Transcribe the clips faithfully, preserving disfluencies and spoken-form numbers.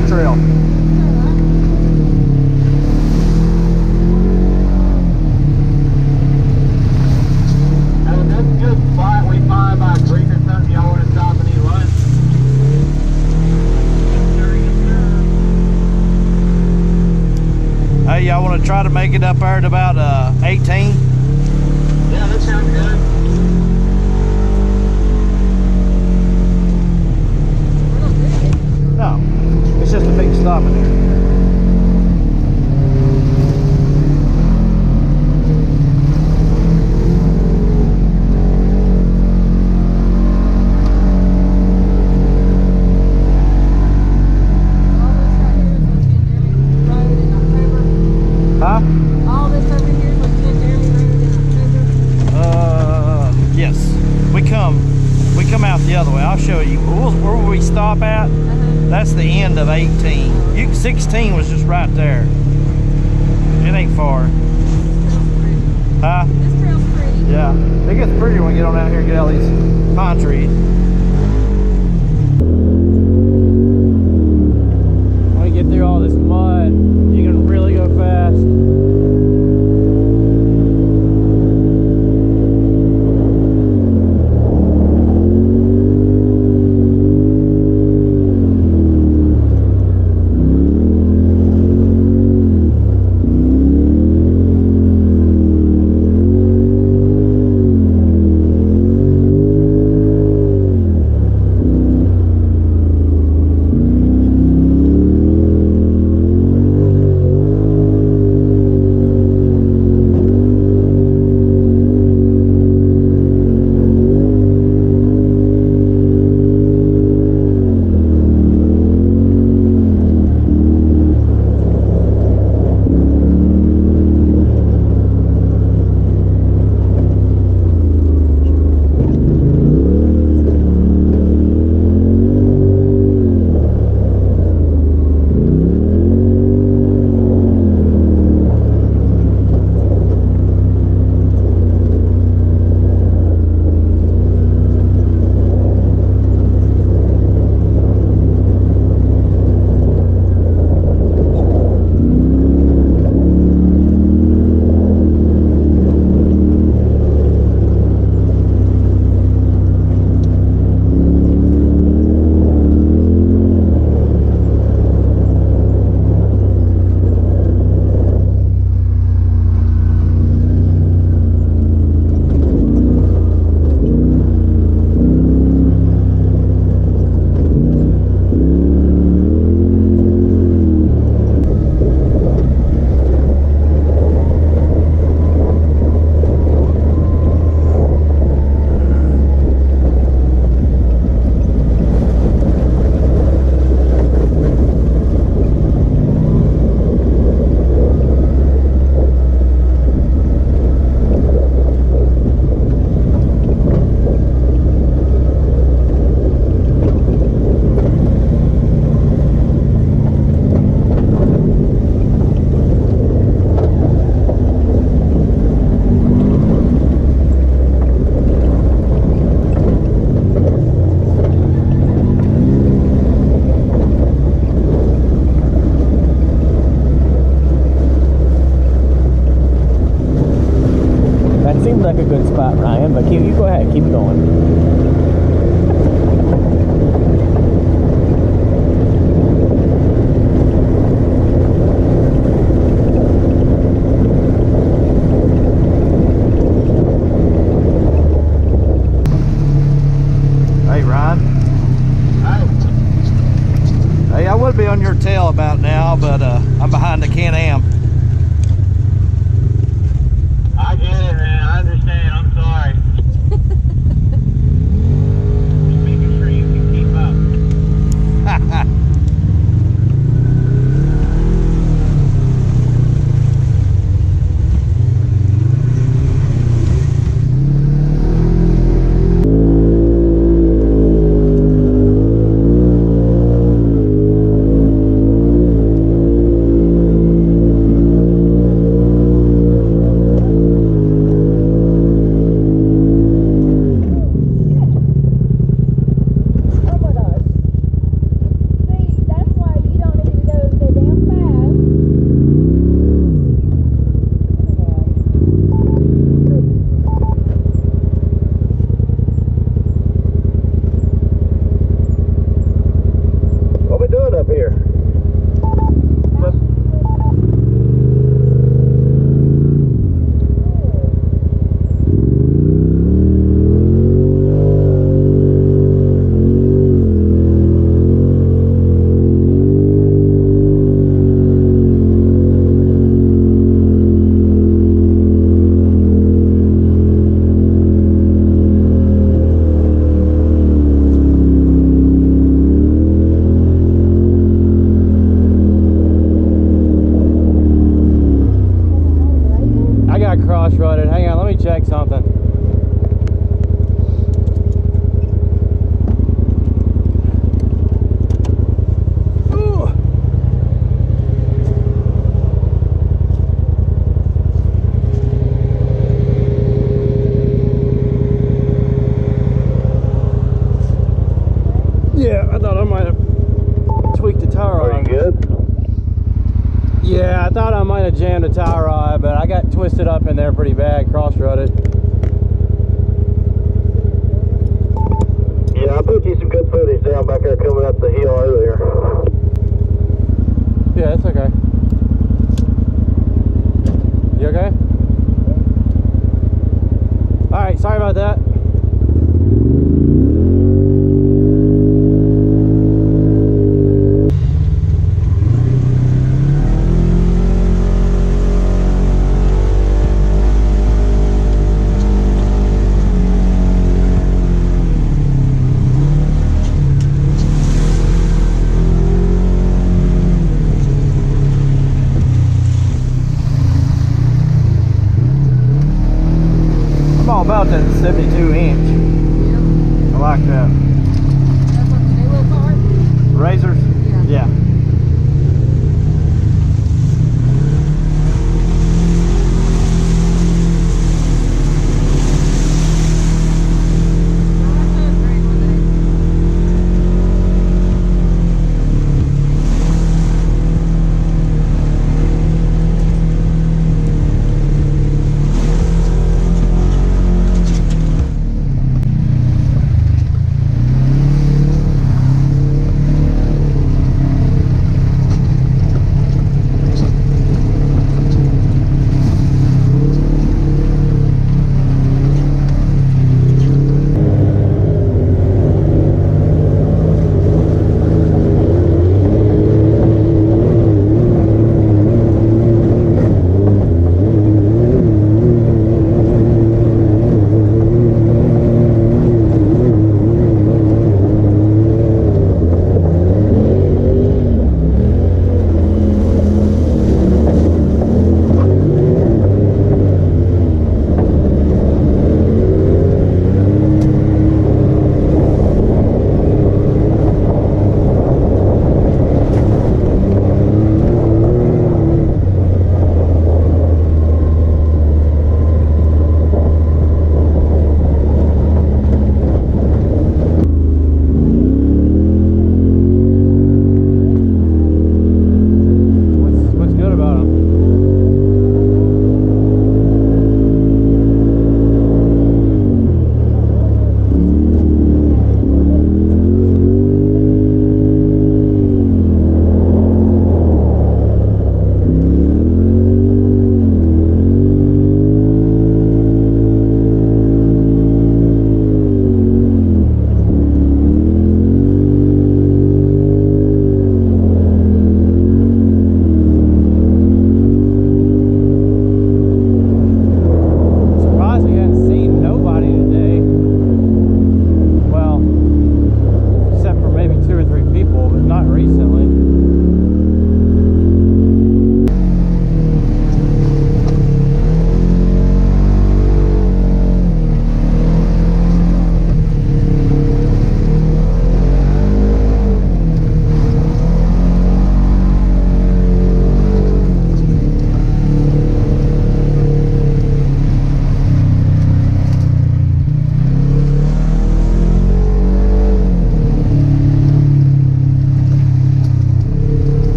that trail. Hey, that's a good spot. We find about a creek or something. Y'all want to stop and eat lunch? Hey, y'all want to try to make it up there at about uh, eighteen? Yeah, that sounds good. No, it's just a big stop in here. Huh? All this over here is what Ken Jeremy Road in October? Uh, yes. We come, we come out the other way. I'll show you. We'll, where will we stop at? Uh-huh. That's the end of eighteen. You, sixteen was just right there. It ain't far. Huh? This trail's pretty. Yeah. It gets prettier when we get on out here and get all these pine trees. When you get through all this mud, you can really go fast. Like a good spot, Ryan, but keep, you go ahead, keep going. Hey, Ryan. Hey. Hey, I would be on your tail about now, but uh, I'm behind the Can-Am. I get it, man. I understand. I'm sorry. Just making sure you can keep up. cross-rutted. Hang on, let me check something. Ooh. Yeah, I thought I might have tweaked the tire rod. Are you good? Yeah, I thought I might have jammed a tire rod, but I got twisted up in there pretty bad, cross-rutted. Yeah, I put you some good footage down back there coming up the hill earlier. Yeah, it's okay. You okay? Alright, sorry about that. All about that seventy-two inch. Yeah. I like that. That's what the new little car? Razors? Yeah. Yeah.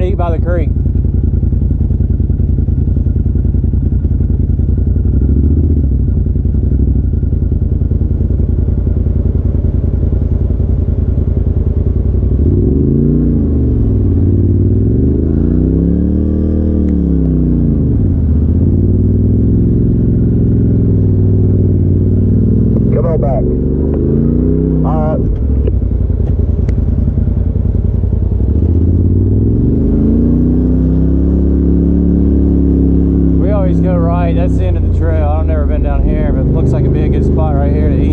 eat by the creek. Come on back. All right. We always go right. That's the end of the trail. I've never been down here, but it looks like it'd be a good spot right here to eat.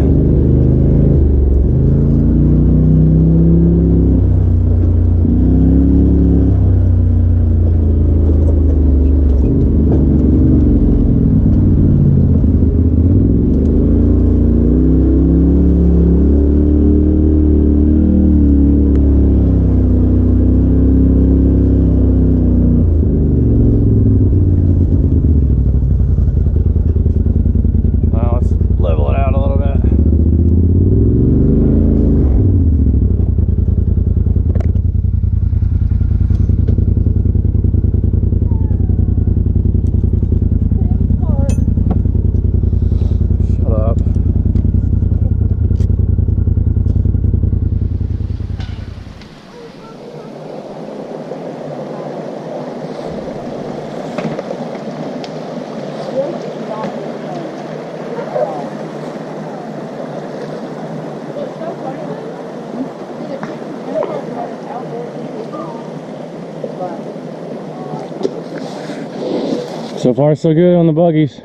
So far, so good on the buggies.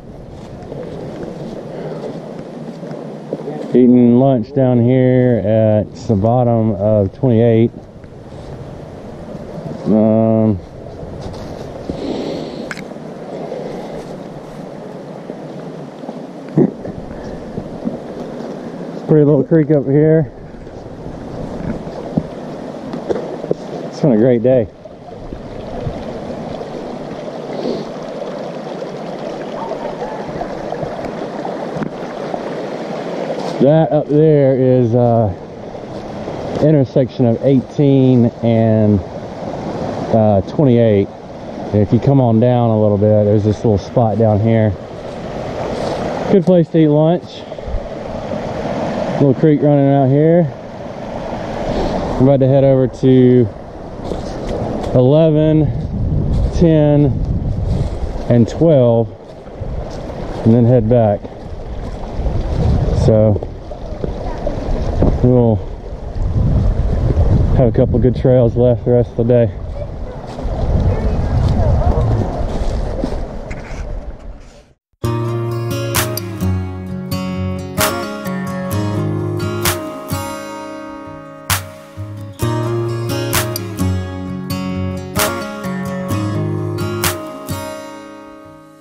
Eating lunch down here at the bottom of twenty-eight. Um, pretty little creek up here. It's been a great day. That up there is uh, intersection of eighteen and uh, twenty-eight. If you come on down a little bit, there's this little spot down here. Good place to eat lunch. Little creek running out here. I'm about to head over to eleven, ten, and twelve, and then head back. So we'll have a couple good trails left the rest of the day.